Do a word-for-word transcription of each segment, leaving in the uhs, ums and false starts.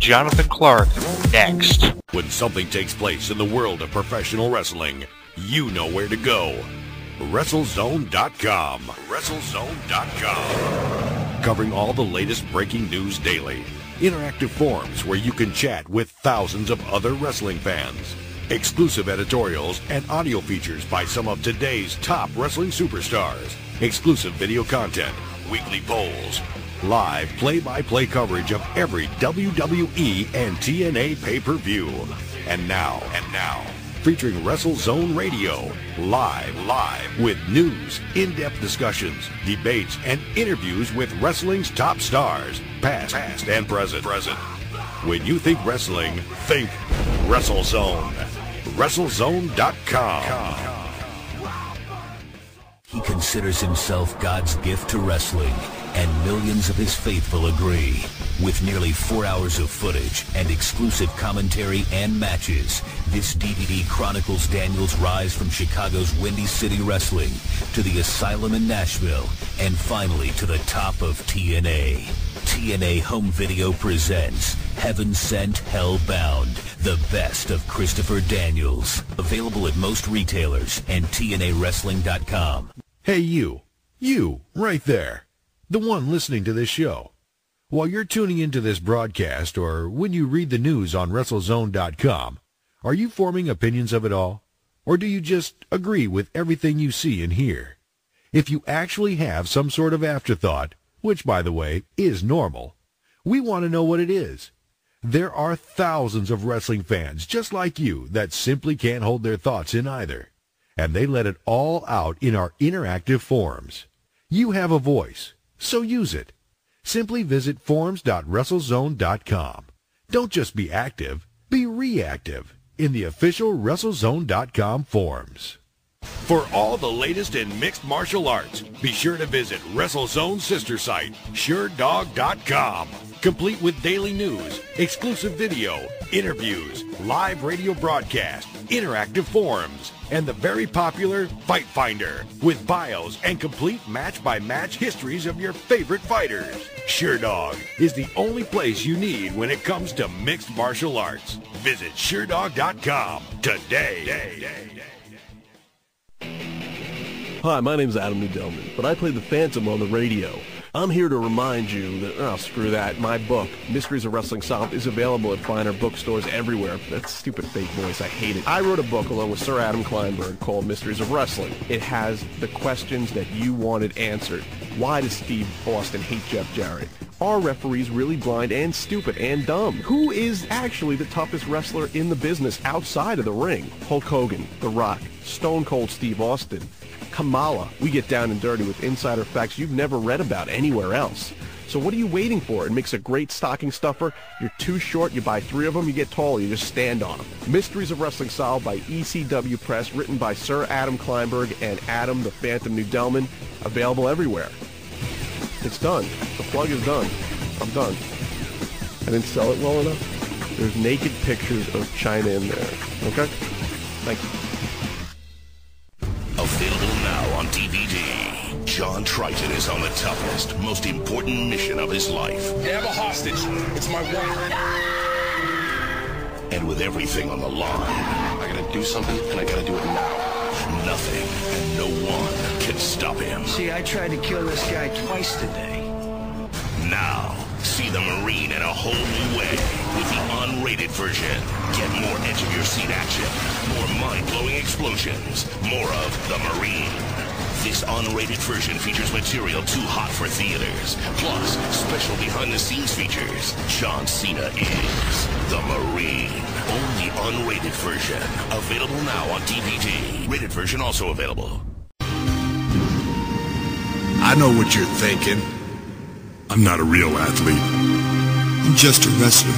Jonathan Clark next. When something takes place in the world of professional wrestling, you know where to go. WrestleZone dot com. WrestleZone dot com. Covering all the latest breaking news daily. Interactive forums where you can chat with thousands of other wrestling fans. Exclusive editorials and audio features by some of today's top wrestling superstars. Exclusive video content, weekly polls, live play-by-play coverage of every W W E and T N A pay-per-view. And now, and now, featuring WrestleZone Radio, live, live, with news, in-depth discussions, debates, and interviews with wrestling's top stars, past, past and present. present. When you think wrestling, think WrestleZone. WrestleZone dot com. He considers himself God's gift to wrestling, and millions of his faithful agree. With nearly four hours of footage and exclusive commentary and matches, this D V D chronicles Daniels' rise from Chicago's Windy City Wrestling to the Asylum in Nashville, and finally to the top of T N A. T N A Home Video presents Heaven Sent, Hell Bound, the best of Christopher Daniels. Available at most retailers and T N A wrestling dot com. Hey you, you, right there, the one listening to this show. While you're tuning into this broadcast or when you read the news on WrestleZone dot com, are you forming opinions of it all? Or do you just agree with everything you see and hear? If you actually have some sort of afterthought, which, by the way, is normal, we want to know what it is. There are thousands of wrestling fans just like you that simply can't hold their thoughts in either, and they let it all out in our interactive forums. You have a voice, so use it. Simply visit forums dot WrestleZone dot com. Don't just be active, be reactive in the official WrestleZone dot com forums. For all the latest in mixed martial arts, be sure to visit WrestleZone's sister site, Sure Dog dot com. Complete with daily news, exclusive video, interviews, live radio broadcast, interactive forums, and the very popular Fight Finder with bios and complete match-by-match histories of your favorite fighters. Sure Dog is the only place you need when it comes to mixed martial arts. Visit Sure Dog dot com today. Hi, my name's Adam Nudelman, but I play the Phantom on the radio. I'm here to remind you that, oh, screw that, my book, Mysteries of Wrestling Solved, is available at finer bookstores everywhere. That stupid fake voice, I hate it. I wrote a book along with Sir Adam Kleinberg called Mysteries of Wrestling. It has the questions that you wanted answered. Why does Steve Austin hate Jeff Jarrett? Are referees really blind and stupid and dumb? Who is actually the toughest wrestler in the business outside of the ring? Hulk Hogan, The Rock, Stone Cold Steve Austin, Kamala. We get down and dirty with insider facts you've never read about anywhere else. So what are you waiting for? It makes a great stocking stuffer. You're too short, you buy three of them, you get tall, you just stand on them. Mysteries of Wrestling Solved by E C W Press, written by Sir Adam Kleinberg and Adam the Phantom Nudelman. Available everywhere. It's done. The plug is done. I'm done. I didn't sell it well enough. There's naked pictures of China in there. Okay? Thank you. Available now on D V D. John Triton is on the toughest, most important mission of his life. They have a hostage. It's my wife. And with everything on the line, I gotta do something, and I gotta do it now. nothing and no one can stop him. See, I tried to kill this guy twice today. Now, see the Marine in a whole new way with the unrated version. Get more edge-of-your-seat action, more mind-blowing explosions, more of the Marine. This unrated version features material too hot for theaters, plus special behind-the-scenes features. John Cena is the Marine. Only unrated version. Available now on D V D. Rated version also available. I know what you're thinking. I'm not a real athlete. I'm just a wrestler.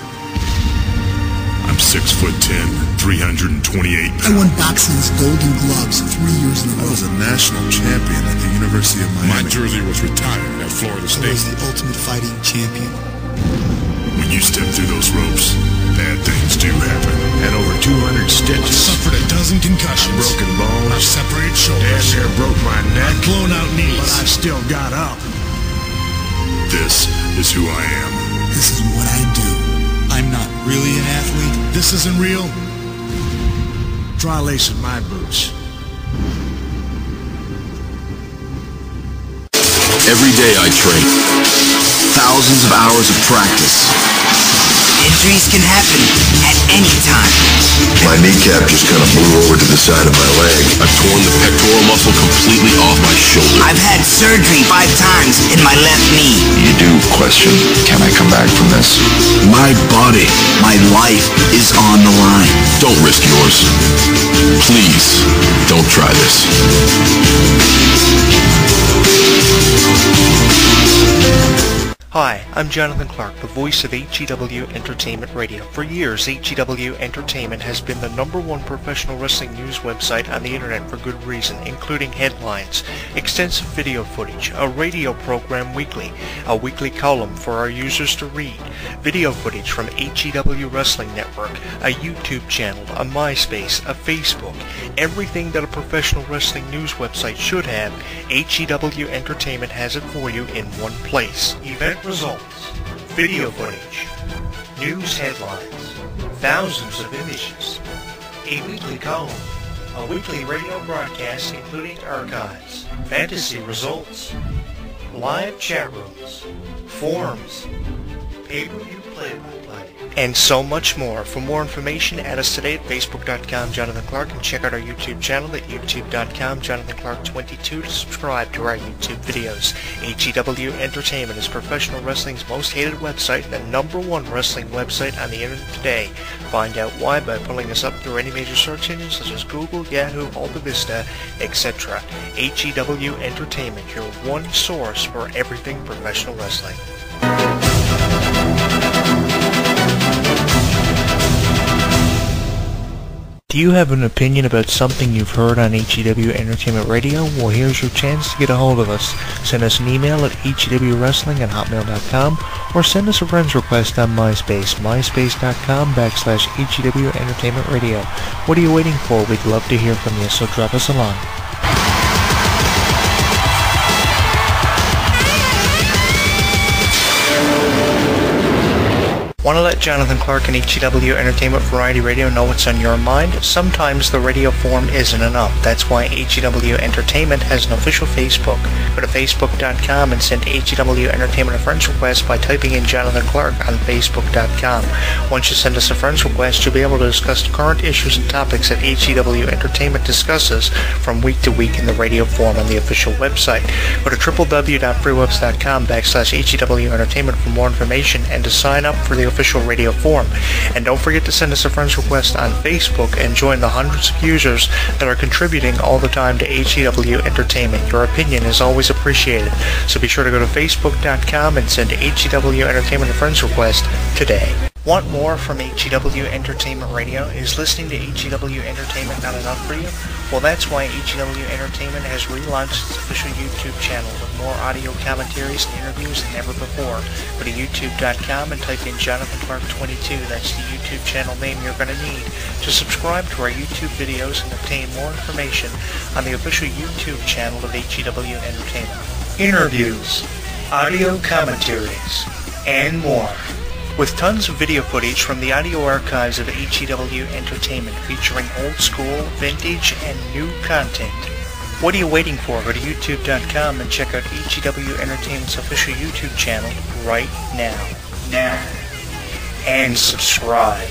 I'm six foot ten, three hundred twenty-eight pounds. I won boxing's Golden Gloves three years in a row. I was a national champion at the University of Miami. My jersey was retired at Florida State. I was the ultimate fighting champion. When you step through those ropes, bad things do happen. Had over two hundred stitches. I suffered a dozen concussions. Broken bones. I've separated shoulders. Damn near broke my neck. I've blown out knees. But I still got up. This is who I am. This is what I do. I'm not really an athlete? This isn't real? Try lacing my boots. Every day I train. Thousands of hours of practice. Injuries can happen at any time. My kneecap just kind of blew over to the side of my leg. I've torn the pectoral muscle completely off my shoulder. I've had surgery five times in my left knee. You do question, can I come back from this? My body, my life is on the line. Don't risk yours. Please, don't try this. Hi, I'm Jonathan Clark, the voice of H E W Entertainment Radio. For years, H E W Entertainment has been the number one professional wrestling news website on the internet for good reason, including headlines, extensive video footage, a radio program weekly, a weekly column for our users to read, video footage from H E W Wrestling Network, a YouTube channel, a MySpace, a Facebook, everything that a professional wrestling news website should have. H E W Entertainment has it for you in one place. Event results, video footage, news headlines, thousands of images, a weekly column, a weekly radio broadcast including archives, fantasy results, live chat rooms, forums, pay-per-view play-by-play, and so much more. For more information, add us today at facebook dot com Jonathan Clark and check out our YouTube channel at youtube dot com Jonathan Clark twenty-two to subscribe to our YouTube videos. H E W Entertainment is professional wrestling's most hated website and the number one wrestling website on the internet today. Find out why by pulling us up through any major search engines such as Google, Yahoo, Alta Vista, et cetera. H E W Entertainment, your one source for everything professional wrestling. Do you have an opinion about something you've heard on H E W Entertainment Radio? Well, here's your chance to get a hold of us. Send us an email at H E W Wrestling at hotmail dot com or send us a friend's request on MySpace, myspace dot com backslash H E W Entertainment Radio. What are you waiting for? We'd love to hear from you, so drop us a line. Want to let Jonathan Clark and H E W Entertainment Variety Radio know what's on your mind? Sometimes the radio form isn't enough. That's why H E W Entertainment has an official Facebook. Go to facebook dot com and send H E W Entertainment a friend's request by typing in Jonathan Clark on facebook dot com. Once you send us a friend's request, you'll be able to discuss current issues and topics that H E W Entertainment discusses from week to week in the radio form on the official website. Go to w w w dot freewebs dot com backslash H E W Entertainment for more information and to sign up for the official radio forum. And don't forget to send us a friend's request on Facebook and join the hundreds of users that are contributing all the time to H E W Entertainment. Your opinion is always appreciated. So be sure to go to facebook dot com and send H E W Entertainment a friend's request today. Want more from H E W Entertainment Radio? Is listening to H E W Entertainment not enough for you? Well, that's why H E W Entertainment has relaunched its official YouTube channel with more audio commentaries and interviews than ever before. Go to youtube dot com and type in Jonathan Clark twenty-two. That's the YouTube channel name you're going to need to subscribe to our YouTube videos and obtain more information on the official YouTube channel of H E W Entertainment. Interviews, audio commentaries, and more. With tons of video footage from the audio archives of H E W Entertainment featuring old school, vintage, and new content. What are you waiting for? Go to youtube dot com and check out H E W Entertainment's official YouTube channel right now. Now. And subscribe.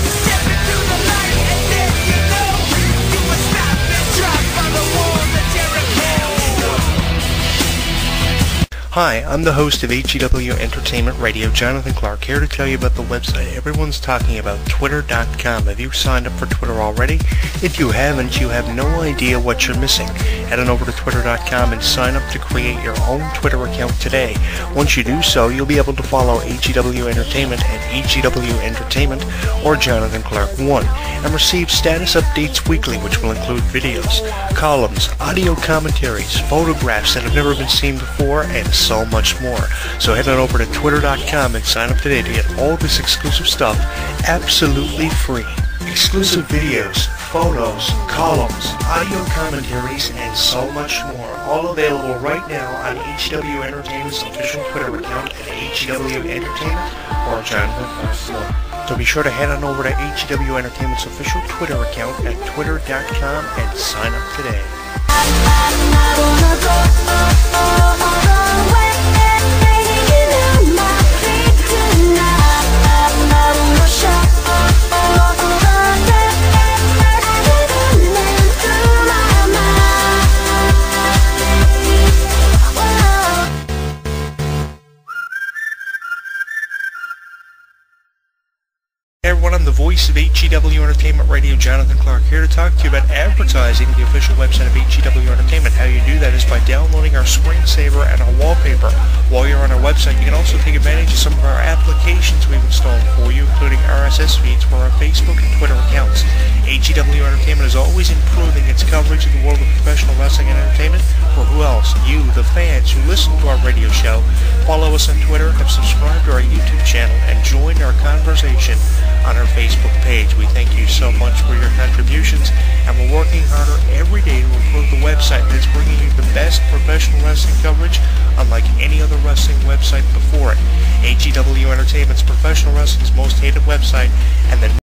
Hi, I'm the host of H E W Entertainment Radio, Jonathan Clark, here to tell you about the website everyone's talking about, twitter dot com. Have you signed up for Twitter already? If you haven't, you have no idea what you're missing. Head on over to twitter dot com and sign up to create your own Twitter account today. Once you do so, you'll be able to follow H E W Entertainment at H E W Entertainment or Jonathan Clark one and receive status updates weekly, which will include videos, columns, audio commentaries, photographs that have never been seen before, and so much more. So head on over to twitter dot com and sign up today to get all this exclusive stuff absolutely free. Exclusive videos, photos, columns, audio commentaries, and so much more. all available right now on H E W Entertainment's official Twitter account at H E W Entertainment or Jonathan Clark Four. So be sure to head on over to H E W Entertainment's official Twitter account at twitter dot com and sign up today. Hey everyone, I'm the voice of H E W Entertainment Radio, Jonathan Clark, here to talk to you about advertising the official website of H E W Entertainment. How you do that is by downloading our screensaver and our wallpaper. While you're on our website, you can also take advantage of some of our applications we've installed for you, including R S S feeds for our Facebook and Twitter accounts. H E W Entertainment is always improving its coverage of the world of professional wrestling and entertainment. For who else? You, the fans who listen to our radio show. Follow us on Twitter, have subscribed to our YouTube channel, and join our conversation on our Facebook page. We thank you so much for your contributions, and we're working harder every day to improve the website that's bringing you the best professional wrestling coverage unlike any other wrestling website before it. H E W Entertainment's professional wrestling's most hated website, and the